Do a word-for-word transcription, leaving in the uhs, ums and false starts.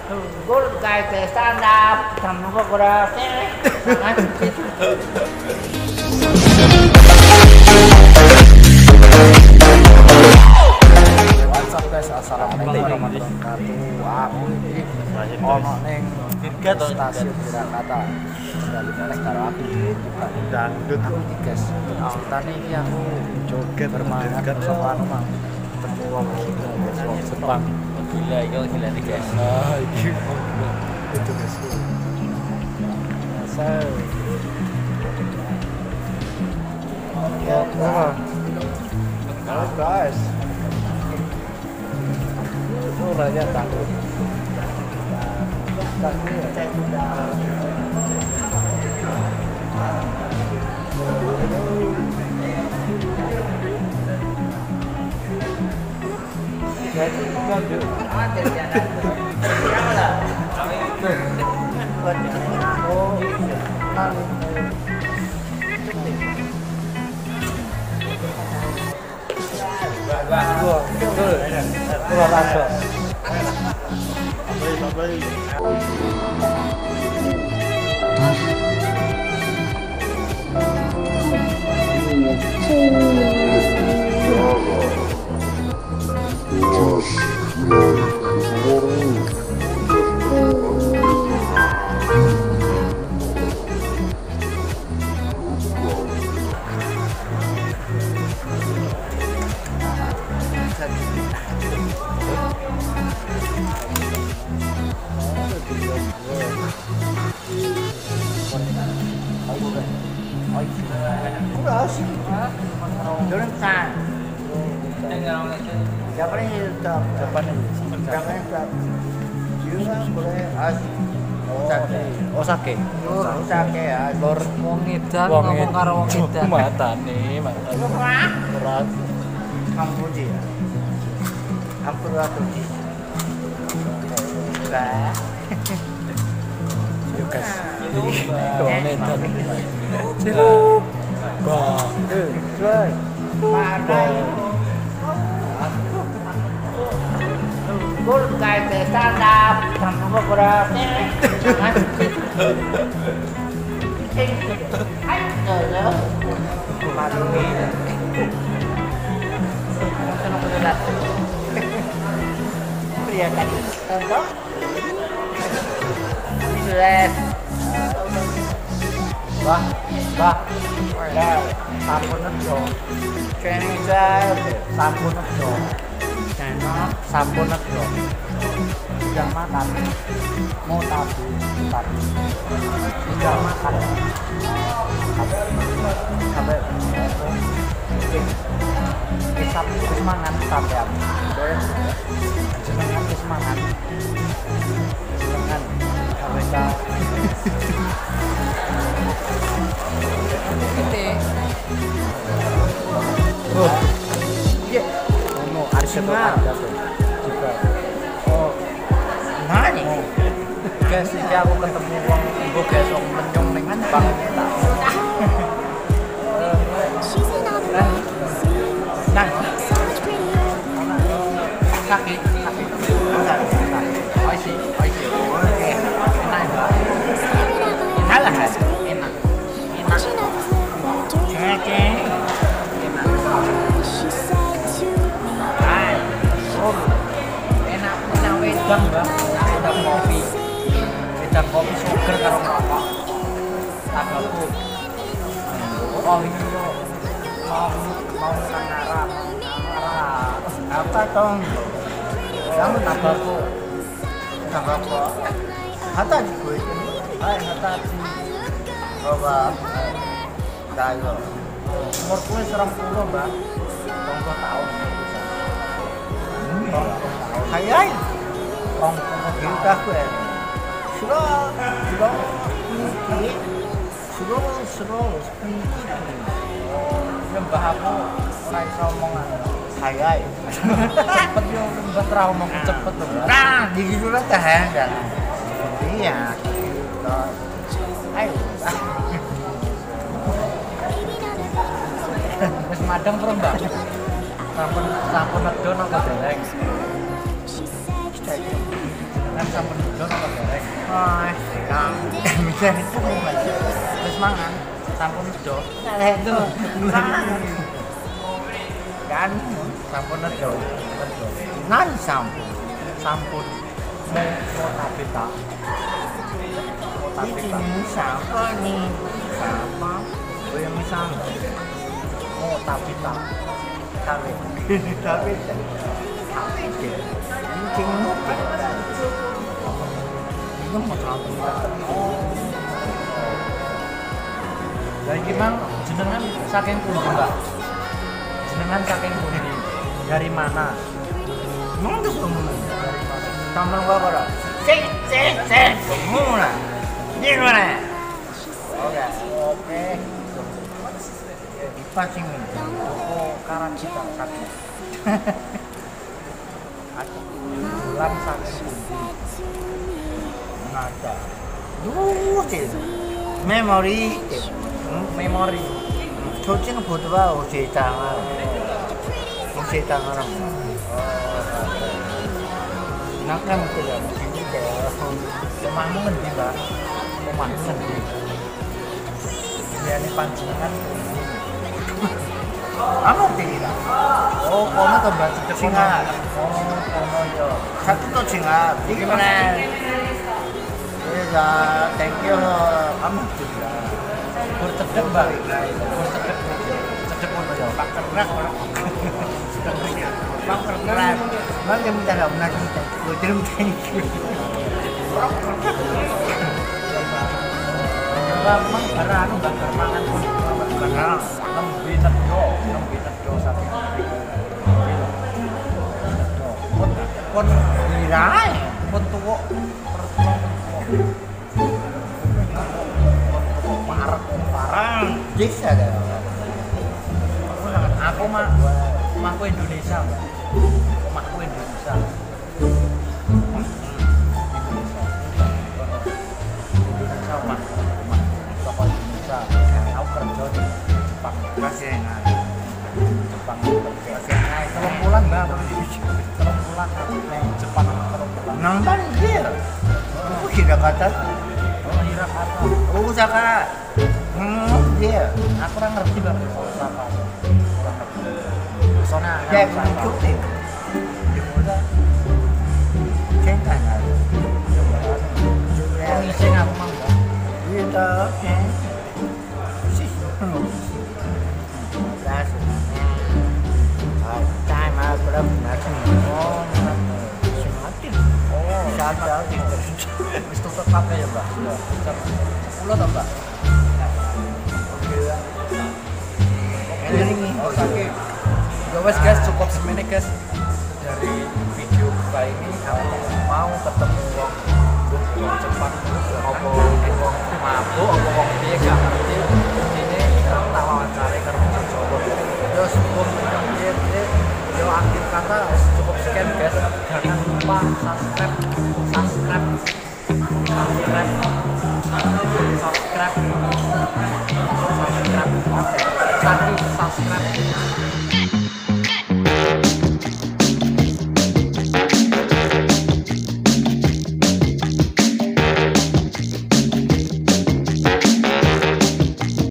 Gue kayak kayak stand up, sama gue kurang What's up guys, assalamualaikum warahmatullahi wabarakatuh. Aku ini ono ning stasiun Jakarta. Kembali meneh karo aku dangdut aku iki guys. Ceritane iki aku joget bermangat sama anu mang. Ketemu wong wong Jepang. gila, itu gila nih guys. Ah, iki itu guys. So, ya, halo guys. Itu raja takut. Osake, Osake ya. Lor Wong edan ngomong karo wong edan. matane, matane. Berat. Kamboja. Ampuratori. Lah. Yuk guys. Wong edan. Bah. Eh, try. Gue kayak kayak stand up, sama gue kurang Pria tadi, contoh Sudah Bah, bah. Ya, sampun nejo. training drive Sampun nejo. channel Sampun nejo. Sudah makan. Mau tabu, tabu. Sudah makan. Sampai sampai kisah semangat sampai aku. Semangat semangat. Semangat sampai ta. Gede Oh. Iya. Ono arsip ada juga. Oh. Nani? Guys, iki aku ketemu wong ibu guys wong menyong ning Bang. Nah, sakit, sakit. Oh sih, oh sih. Oke, enak ya. Enak lah, enak, enak. Oke. Hai, oh, enak, enak wedang bang, wedang kopi, wedang kopi sugar karo rokok, tabaku. Oh ini loh, mau mau sangaran, sangaran. Apa tong? Kamu tabaku, tabaku. Hata di gue ini, hai hata di, coba, kayu. Umur gue serang puluh bang, tonggo tahun. Hayai, orang kita gue, sudah sudah ini, sudah sudah sedikit. Lembah aku orang iso omongan hayai. Cepet yo lembah ra omong cepet to. Nah, gitu lah teh kan. Iya. Ayo. Wis madang pro, Mbak. Sampun sampun nedo nang dereng. Kan sampun dodol apa dereng? Oh, kang. Bisa itu aja. Terus mangan, sampun dodol. Nah, itu. Kan Sampun dodol. Dodol. nan sampun. Sampun mau mau tapi tak. Mau tapi tak. Ini siapa nih? Siapa? Oh yang misal mau tapi tak. Tapi Tapi tapi deh. Mungkin mungkin. Itu mau tahu. oh. Lah iki mang jenengan saking pundi, Mbak? Jenengan saking pundi? Dari mana? Mau tuh kamu. Dari mana? Kamu gua kok. Cek cek cek. Mula. Di mana? Oke. Oke. Passing ini. Oh, karang kita sakit. Aku bulan sakit pundi. Nada. Duh, cek. Memori. Memori. 솔직히 보드가 옷이 있다가 옷이 있다가 nakam ko lang hindi kaya Omahmu ngendi, Mbak? Omahmu ngendi? Liyane panjenengan pundi? ano tira Oh, kono to, Mbak, cedek kono. Singa. Oh, kono yo. satu to singa gimana ya thank you kamu juga Gur cedek, Mbak. Gur cedek. Cedek kono yo. pak kerak orang pak kerak bang yang minta daun nasi gue terima thank you Mbak, mang bara anu bakar mangan pun karena nembe nedho, nembe nedho sapi. Pun pun virai pun tuwuk parek parang. bisa deh Aku mah omahku Indonesia, Mbak. Omahku Indonesia. Indonesia omah. Omah toko Indonesia. Aku kerja di Jepang. kasih enak Jepang kerja. Nah, telung bulan, Mbak. Telung bulan nang Jepang telung bulan. nonton dia aku tidak kata Oh, Hira kata. aku saka hmm dia Aku ora ngerti, Mbak. Osaka. Ora ngerti. Soalnya dia Osaka. mengikuti Di Moda. cinta nggak Yang ngising aku mang, Mbak. gitu oke sih das time aku udah nasi Oh, ngerti. semati Oh, sadar gitu wis tutup kabeh ya, Mbak? Iya. Jam sepuluh toh, Mbak? ini Oke. Ya wes guys, cukup semene guys dari video kali ini. Aku mau ketemu wong wong Jepang apa wong mabuk apa wong piye gak ngerti. Ini tak wawancara karo wong Jawa. Yo sebelum piye yo akhir kata cukup sekian guys. Jangan lupa subscribe, subscribe, subscribe, subscribe, subscribe, oke, subscribe.